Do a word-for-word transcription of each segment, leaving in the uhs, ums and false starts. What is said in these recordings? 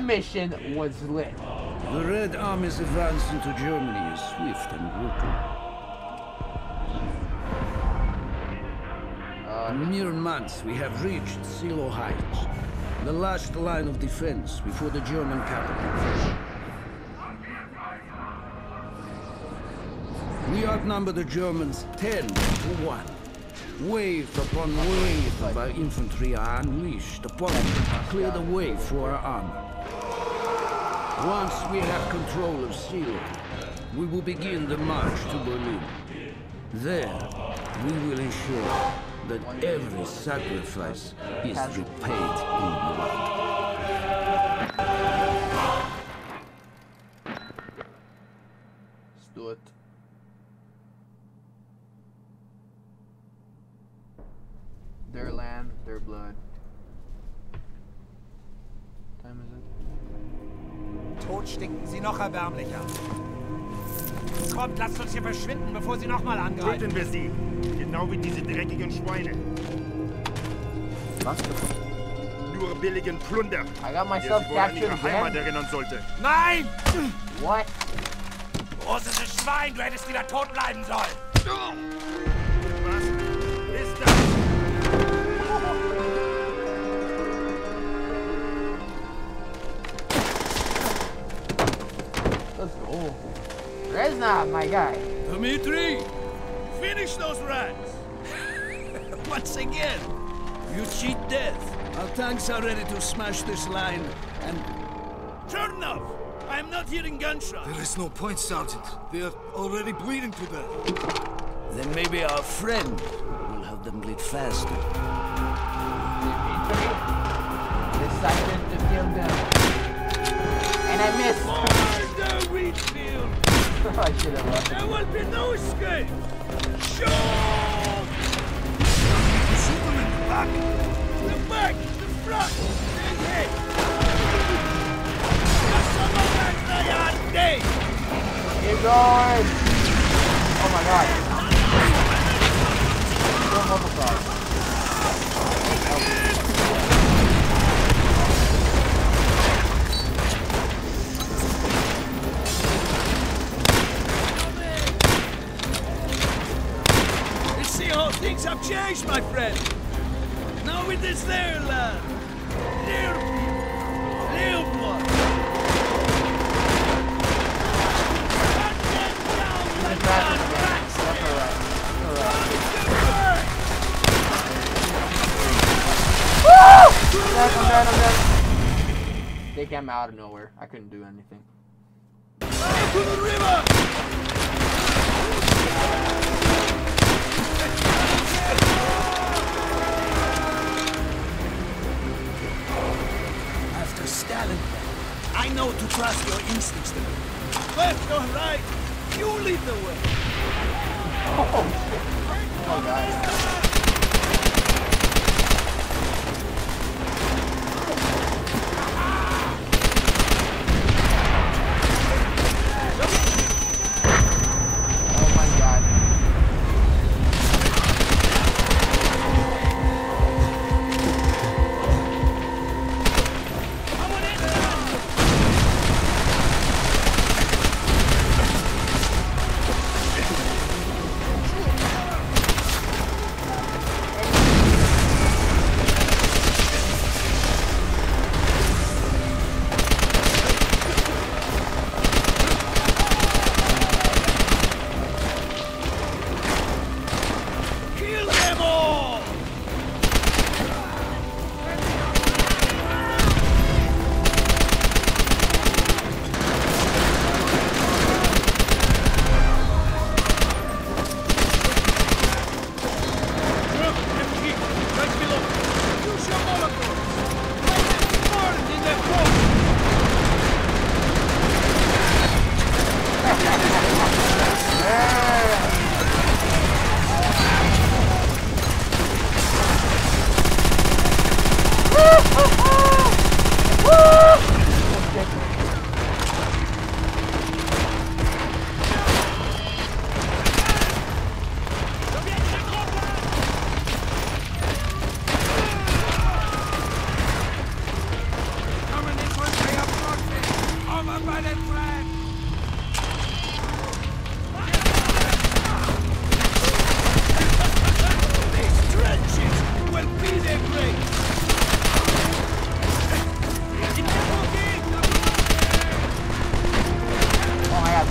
mission was lit. The Red Army's advance into Germany is swift and brutal. Uh, In mere months, we have reached Silo Heights, the last line of defense before the German capital. We outnumber the Germans ten to one. Wave upon wave of our infantry are unleashed upon them to clear the way for our armor. Once we have control of Silo, we will begin the march to Berlin. There, we will ensure that every sacrifice is repaid in blood. Let's do it. Their land, their blood. What time is it? Tot stinken sie noch erbärmlicher. Kommt, lasst uns hier verschwinden, bevor sie nochmal angreifen. Töten wir sie. Genau wie diese dreckigen Schweine. Was? Nur billigen Plunder. I got der myself sich wohl an captured ihre Heimat again. erinnern sollte. Nein! What? Großes Schwein, du hättest wieder tot bleiben sollen. Was ist das? Let's go. Resna, my guy. Dmitri, finish those rats! Once again, you cheat death. Our tanks are ready to smash this line, and... Sure enough, I am not hearing gunshots. There is no point, Sergeant. They are already bleeding to death. Then maybe our friend will help them bleed faster. Decided to kill them. And I missed. For the wheat field! I should have left. There will be no escape! Shoot! Shoot them in the back! The back! The front! The head! Some of that they are dead! Keep going! Oh my god. Still multiple cars. You see how things have changed, my friend. Now it is their land. Their people. Their blood. Cut them down like that rats. Woo! I'm dead, I'm dead, I'm dead. They came out of nowhere. I couldn't do anything. To the river! After Stalin, I know to trust your instincts to me. Left or right, you lead the way. Oh shit. Oh god.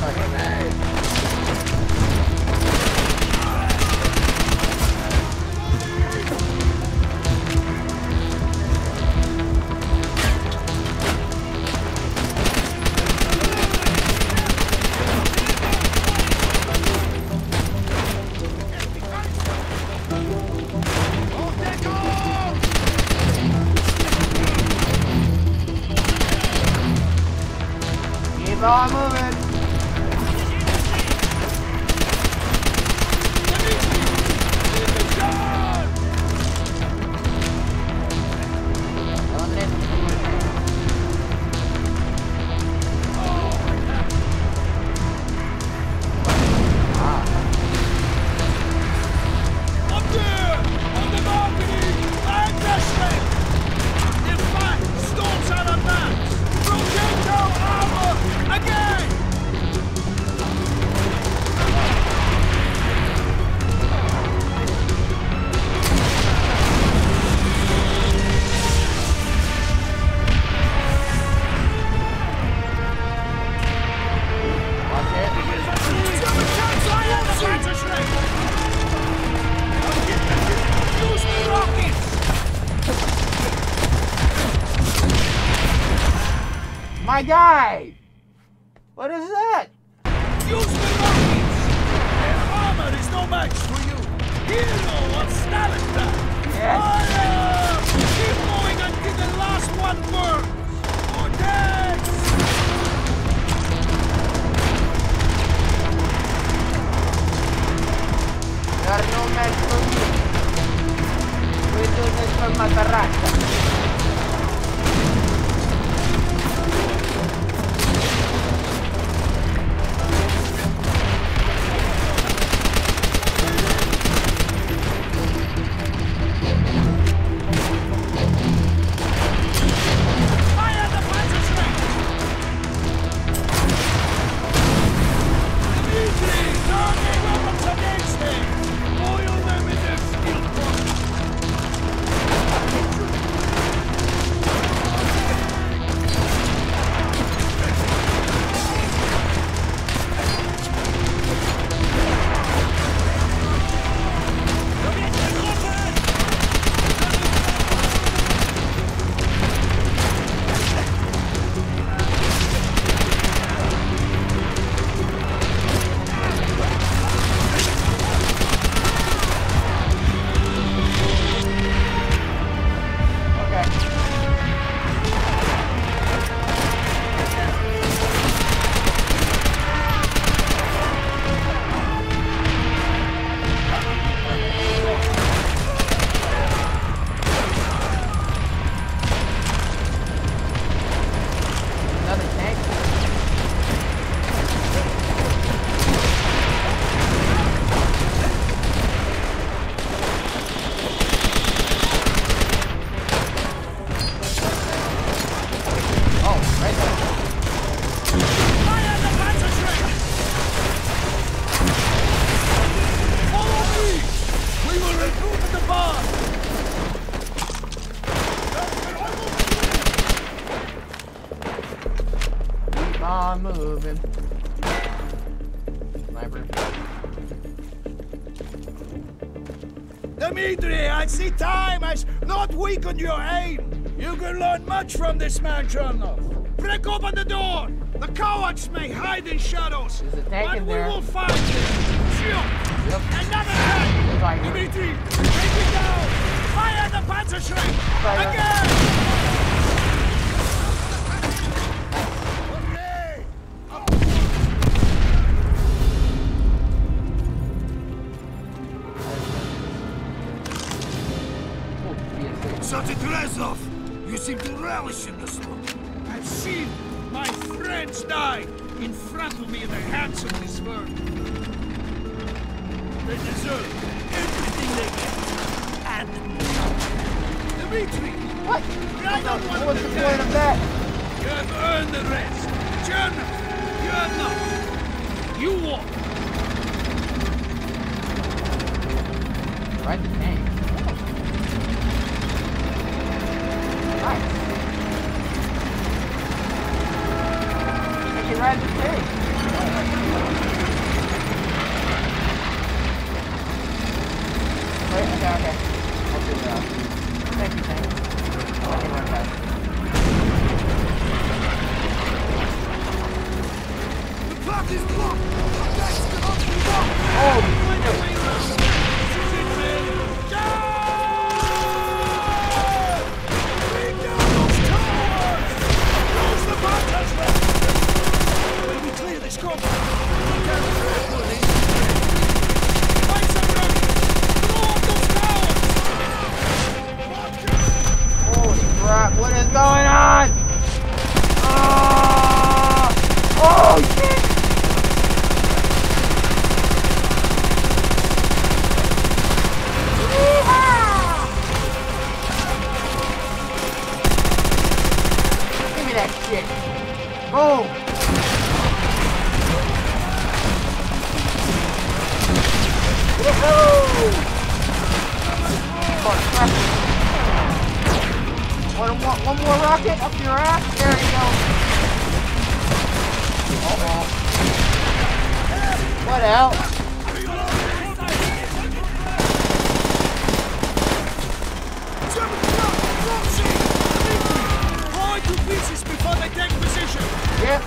Keep on moving. My guy! What is that? Use the rockets! Their armor is no match for you! Hero of Stalingrad! Yes. Fire! Keep going until the last one burns! Or dead! You are no match for me. We do this for Matarata. on moving. Sniper. Dimitri, I see time has not weakened your aim. You can learn much from this man, Chernov. Break open the door. The cowards may hide in shadows, but we will find them. Shoot! Yep. Another head! Right. Dimitri, take it down! Fire the Panzerschreck! Fire. Again! Sergeant, you seem to relish in this look. I've seen my friends die in front of me in the hands of this world. They deserve everything they get. And Dimitri! What? I don't want What's to the die. point of that? You have earned the rest. Chernov, you have not. You walk. Ride the tank. Nice. You can ride the tank. One, one, one more rocket up your ass. There you go. Uh-oh. What else? Blow to pieces before they take position. Yep.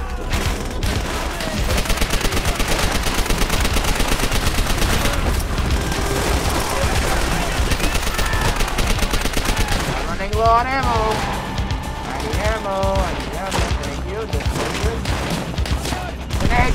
Running low on ammo. I need ammo. I need ammo. Thank you. That's very good. Grenade.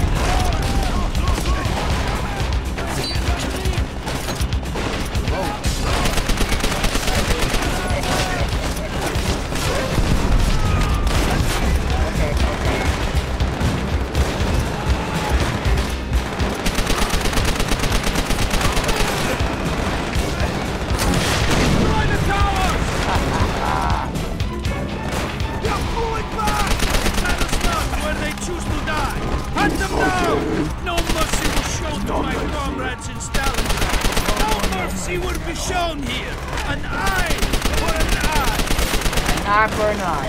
Eye for an eye.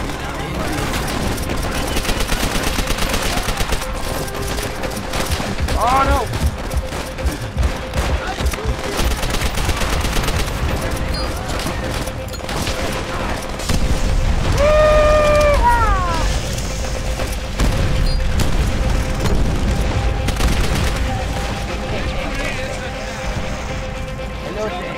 Oh no! Hello, thing.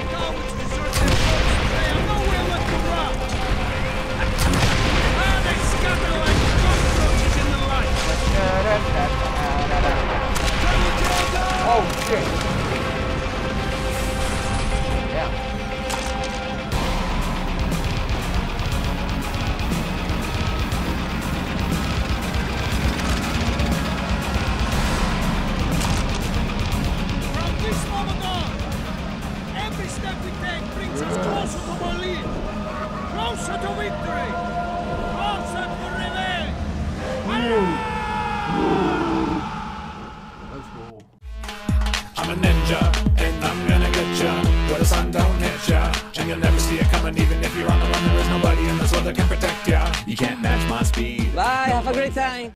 Oh shit. Yeah. From this moment on, every step we take brings us closer to Berlin, closer to victory, closer to revenge. I'm a ninja, and I'm gonna get ya where the sun don't hit ya, and you'll never see it coming. Even if you're on the run, there is nobody in this world that can protect ya. You can't match my speed. Bye, have a great time.